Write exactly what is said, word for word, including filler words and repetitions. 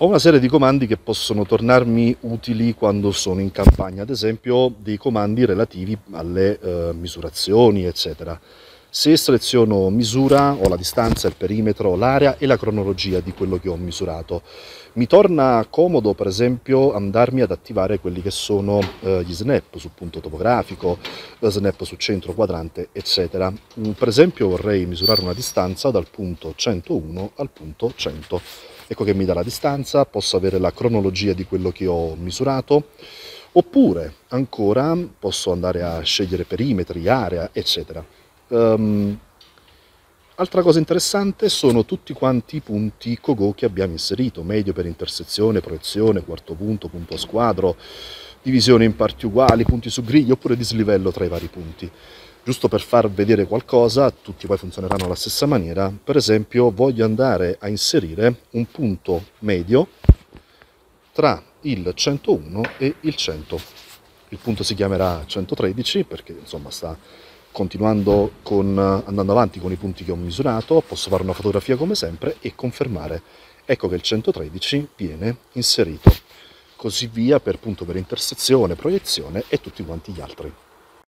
Ho una serie di comandi che possono tornarmi utili quando sono in campagna, ad esempio dei comandi relativi alle eh, misurazioni, eccetera. Se seleziono misura, ho la distanza, il perimetro, l'area e la cronologia di quello che ho misurato. Mi torna comodo, per esempio, andarmi ad attivare quelli che sono eh, gli snap su punto topografico, snap su centro quadrante, eccetera. Per esempio vorrei misurare una distanza dal punto centouno al punto cento. Ecco che mi dà la distanza, posso avere la cronologia di quello che ho misurato, oppure ancora posso andare a scegliere perimetri, area, eccetera. Um, altra cosa interessante sono tutti quanti i punti Cogo che abbiamo inserito: medio per intersezione, proiezione, quarto punto, punto a squadro, divisione in parti uguali, punti su griglia oppure dislivello tra i vari punti. Giusto per far vedere qualcosa, tutti poi funzioneranno alla stessa maniera. Per esempio voglio andare a inserire un punto medio tra il centouno e il cento. Il punto si chiamerà centotredici perché insomma sta continuando con, andando avanti con i punti che ho misurato. Posso fare una fotografia come sempre e confermare. Ecco che il centotredici viene inserito. Così via per punto per intersezione, proiezione e tutti quanti gli altri.